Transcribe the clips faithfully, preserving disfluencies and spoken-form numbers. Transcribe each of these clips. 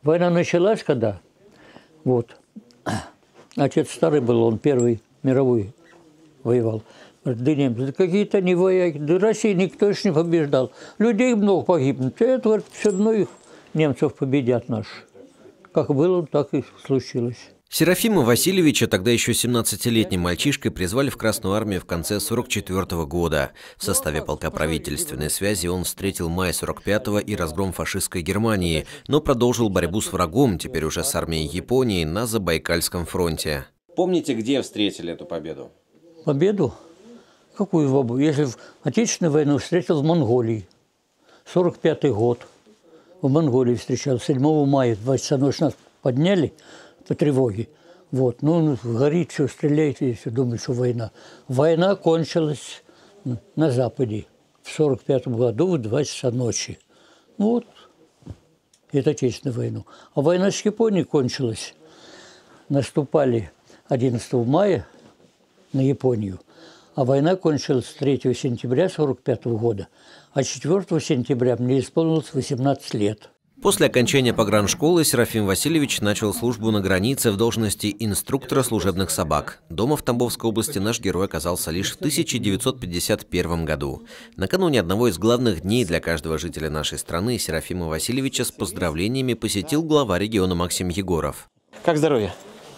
Война началась когда? Вот. Отец старый был, он первый мировой воевал. Говорит, да немцы, да какие-то не вояки, да России никто еще не побеждал. Людей много погибнет. Это, говорит, все равно их немцев победят наши. Как было, так и случилось. Серафима Васильевича, тогда еще семнадцатилетним мальчишкой, призвали в Красную армию в конце сорок четвёртого года. В составе полка правительственной связи он встретил май сорок пятого и разгром фашистской Германии, но продолжил борьбу с врагом, теперь уже с армией Японии, на Забайкальском фронте. Помните, где встретили эту победу? Победу? Какую победу? Если в Отечественную войну встретил в Монголии. сорок пятый год. В Монголии встречал. седьмого мая, в два часа ночи нас подняли по тревоге. Вот. Ну, горит все, стреляет, и все, думаю, что война. Война кончилась на Западе в сорок пятом году в два часа ночи. Ну вот, это Отечественную войну. А война с Японией кончилась. Наступали одиннадцатого мая на Японию. А война кончилась третьего сентября сорок пятого года. А четвёртого сентября мне исполнилось восемнадцать лет. После окончания пограншколы Серафим Васильевич начал службу на границе в должности инструктора служебных собак. Дома в Тамбовской области наш герой оказался лишь в тысяча девятьсот пятьдесят первом году. Накануне одного из главных дней для каждого жителя нашей страны Серафима Васильевича с поздравлениями посетил глава региона Максим Егоров. Как здоровье?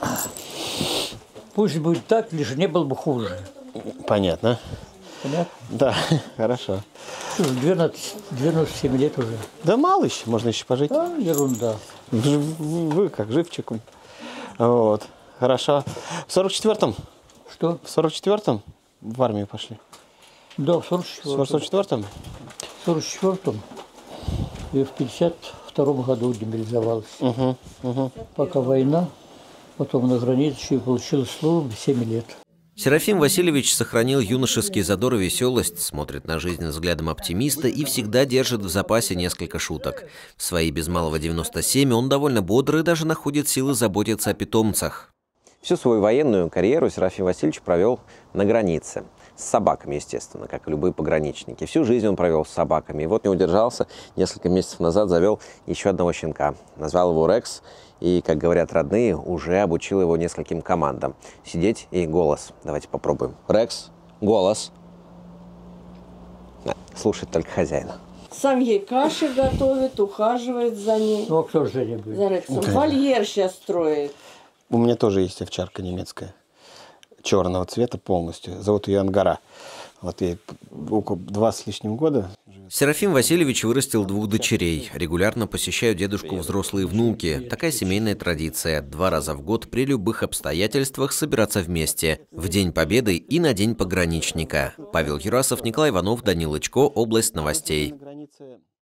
Пусть будет так, лишь не было бы хуже. Понятно. Понятно? Да, хорошо. двенадцать, девяносто семь лет уже. Да мало еще, можно еще пожить. А, ерунда. Вы, вы как живчиком. Вот, хорошо. В сорок четвёртом? Что? В сорок четвёртом в армию пошли? Да, в сорок четвёртом. В сорок четвёртом? В сорок четвёртом и в пятьдесят втором году демобилизовался. Угу, угу. Пока война, потом на границе и получил службу семь лет. Серафим Васильевич сохранил юношеский задор и веселость, смотрит на жизнь взглядом оптимиста и всегда держит в запасе несколько шуток. В свои без малого девяносто семь он довольно бодр и даже находит силы заботиться о питомцах. Всю свою военную карьеру Серафим Васильевич провел на границе. С собаками, естественно, как и любые пограничники. Всю жизнь он провел с собаками. И вот не удержался, несколько месяцев назад завел еще одного щенка. Назвал его Рекс. И, как говорят родные, уже обучил его нескольким командам. Сидеть и голос. Давайте попробуем. Рекс, голос. Слушать только хозяина. Сам ей каши готовит, ухаживает за ней. Ну, а кто же за ней будет? За Рексом. Вольер сейчас строит. У меня тоже есть овчарка немецкая. Черного цвета полностью. Зовут ее Ангара. Вот ей около два с лишним года. Серафим Васильевич вырастил двух дочерей. Регулярно посещают дедушку взрослые внуки. Такая семейная традиция. Два раза в год при любых обстоятельствах собираться вместе. В День Победы и на День пограничника. Павел Юрасов, Николай Иванов, Данил Ичко, Область новостей.